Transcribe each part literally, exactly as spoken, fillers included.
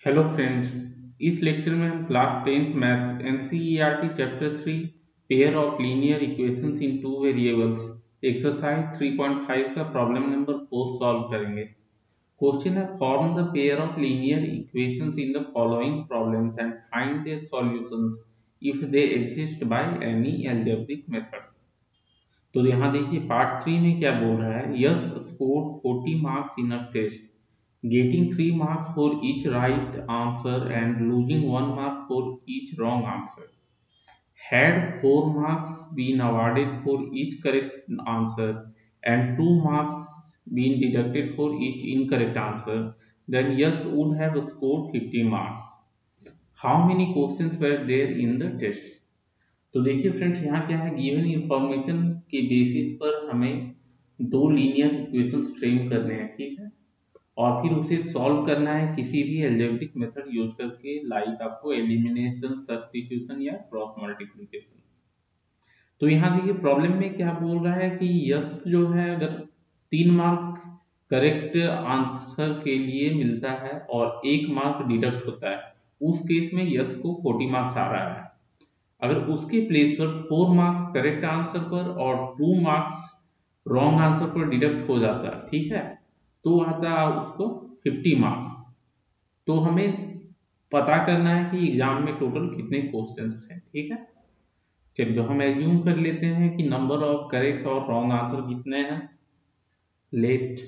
Hello friends. इस lecture में हम class tenth maths NCERT chapter three pair of linear equations in two variables exercise three point five का problem number four solve करेंगे। Question है form the pair of linear equations in the following problems and find their solutions if they exist by any algebraic method. तो यहाँ देखिए part three में क्या बोल रहा है। Yes scored forty marks in a test, getting three marks for each right answer and losing one mark for each wrong answer. Had four marks been awarded for each correct answer and two marks been deducted for each incorrect answer, then yes would have scored fifty marks. How many questions were there in the test? तो देखिए friends, यहाँ क्या है, given information के basis पर हमें दो linear equations frame करने हैं, ठीक है, और फिर उसे सॉल्व करना है किसी भी अलजेब्रिक मेथड यूज करके, लाइक आपको एलिमिनेशन, सब्स्टिट्यूशन या क्रॉस मल्टीप्लिकेशन। तो यहाँ देखिए प्रॉब्लम में क्या बोल रहा है कि यस जो है, अगर तीन मार्क करेक्ट आंसर के लिए मिलता है और एक मार्क डिडक्ट होता है, उस केस में यस को फोर्टी मार्क्स आ रहा है। अगर उसके प्लेस पर फोर मार्क्स करेक्ट आंसर पर और टू मार्क्स रॉन्ग आंसर पर डिडक्ट हो जाता है, ठीक है, तो आता है उसको फिफ्टी मार्क्स। तो हमें पता करना है कि एग्जाम में टोटल कितने क्वेश्चंस थे, ठीक है। चलिए हम एज्यूम कर लेते हैं कि नंबर ऑफ करेक्ट और रॉन्ग आंसर कितने हैं। Let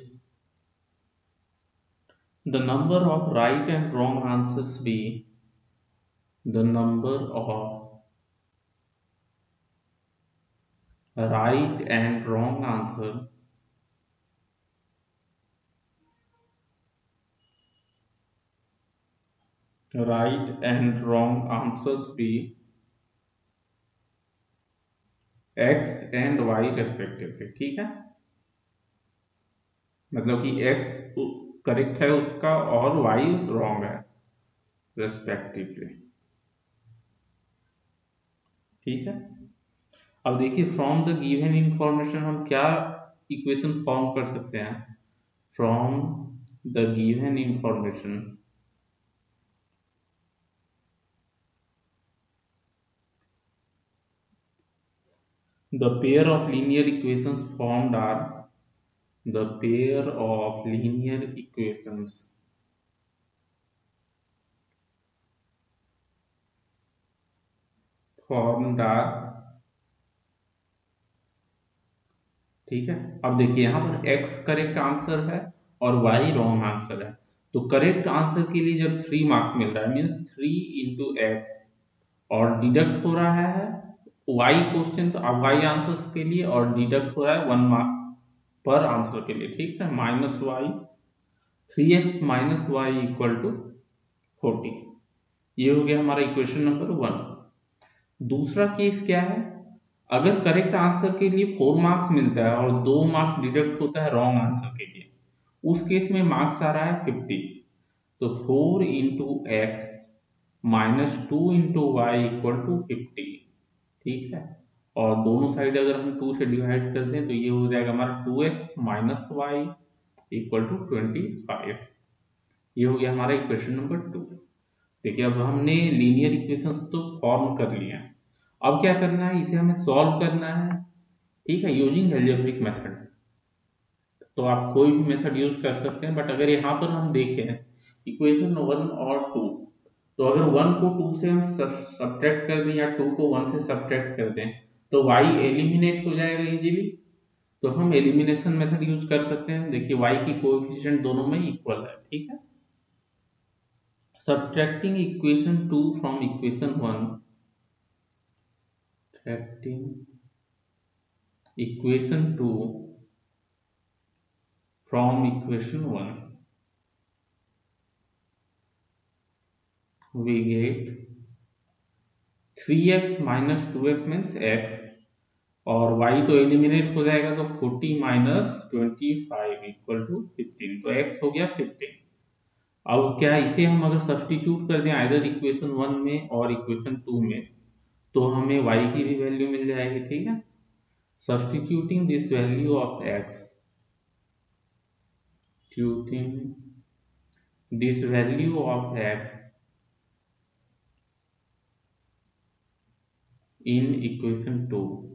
the number of right and wrong answers be the number of right and wrong answer right and wrong answers be x and y respectively, ठीक है। मतलब कि x करेक्ट है उसका और y रॉन्ग है रेस्पेक्टिवली, ठीक है। अब देखिए फ्रॉम द गिवन इंफॉर्मेशन हम क्या इक्वेशन फॉर्म कर सकते हैं। From the given information the pair of linear equations formed are the pair of linear equations formed are, ठीक है। अब देखिए यहाँ पर x करेक्ट आंसर है और y रॉन्ग आंसर है। तो करेक्ट आंसर के लिए जब थ्री मार्क्स मिल रहा है, मीन्स थ्री इंटू एक्स, और डिडक्ट हो रहा है y क्वेश्चन, तो अब y आंसर्स के लिए, और डिडक्ट हो रहा है वन मार्क्स पर आंसर के लिए, ठीक है। Minus y, three x minus y equal to forty. ये हो गया हमारा इक्वेशन नंबर वन। दूसरा केस क्या है, अगर करेक्ट आंसर के लिए फोर मार्क्स मिलता है और दो मार्क्स डिडक्ट होता है रॉन्ग आंसर के लिए, उस केस में मार्क्स आ रहा है फिफ्टी। तो four into x minus two into y equal to fifty, ठीक है। और दोनों साइड अगर हम टू से डिवाइड कर दें तो ये हो जाएगा हमारा two x minus y equal to twenty five. ये हो गया हमारा इक्वेशन नंबर टू। देखिए अब हमने लीनियर इक्वेशंस तो फॉर्म कर लिया, अब क्या करना है, इसे हमें सॉल्व करना है, ठीक है, यूजिंग अलजेब्रिक मेथड। तो आप कोई भी मेथड यूज कर सकते हैं, बट अगर यहाँ पर हम देखें इक्वेशन वन और टू, तो अगर वन को टू से हम सब्ट्रैक्ट कर दें या टू को वन से सब्ट्रैक्ट कर दें तो y एलिमिनेट हो जाएगा इजीली। तो हम एलिमिनेशन मेथड यूज कर सकते हैं। देखिए y की कोएफिशिएंट दोनों में इक्वल है, ठीक है। Subtracting equation two from equation one, subtracting equation two from equation one, we get three x minus two x means x, और y तो एलिमिनेट हो जाएगा, तो forty minus twenty five equal to fifteen, तो x हो गया fifteen. अब क्या, इसे हम अगर सब्स्टिट्यूट कर दें आइदर इक्वेशन वन में और इक्वेशन टू में, तो हमें y की भी वैल्यू मिल जाएगी, ठीक है। Substituting this value of x, substituting this value of x in equation two,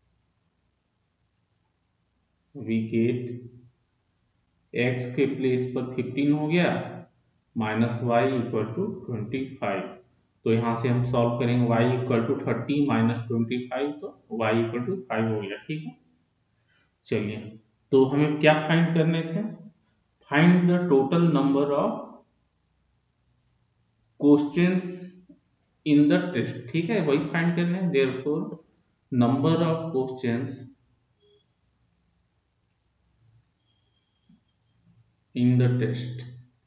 we get x के प्लेस पर फिफ्टीन हो गया minus y equal to twenty five. तो यहाँ से हम सॉल्व करेंगे y equal to thirty minus twenty five, तो y इक्वल टू फाइव हो गया। ठीक है, चलिए, तो हमें क्या फाइंड करने थे? Find the total number of questions in the test. ठीक है, वही फाइंड करने हैं। Therefore number of questions in the test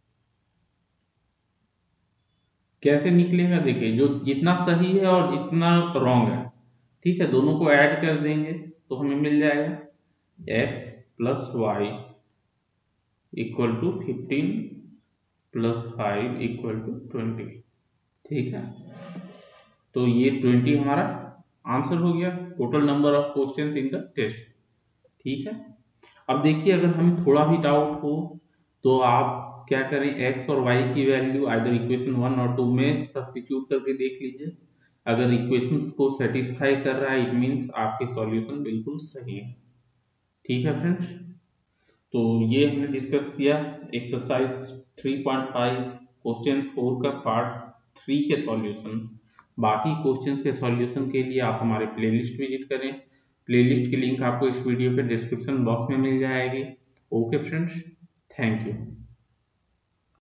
कैसे निकलेगा? देखिए, जो जितना सही है और जितना रॉन्ग है, ठीक है, दोनों को ऐड कर देंगे तो हमें मिल जाएगा x plus y equal to fifteen plus five equal to twenty. ठीक है, तो ये ट्वेंटी हमारा आंसर हो गया, total number of questions in the test. ठीक है, अब देखिए, अगर हमें थोड़ा भी डाउट हो तो आप क्या करें, x और y की वैल्यू आइदर इक्वेशन वन और टू में सब्स्टिट्यूट करके देख लीजिए। अगर इक्वेशंस को सेटिस्फाई कर रहा है, इट मीन्स आपके सॉल्यूशन बिल्कुल सही है। ठीक है फ्रेंड्स, तो ये हमने डिस्कस किया exercise three point five question four का पार्ट थ्री के सॉल्यूशन। बाकी क्वेश्चंस के सॉल्यूशन के लिए आप हमारे प्लेलिस्ट विजिट करें। प्लेलिस्ट की लिंक आपको इस वीडियो के डिस्क्रिप्शन बॉक्स में मिल जाएगी। Okay friends, thank you.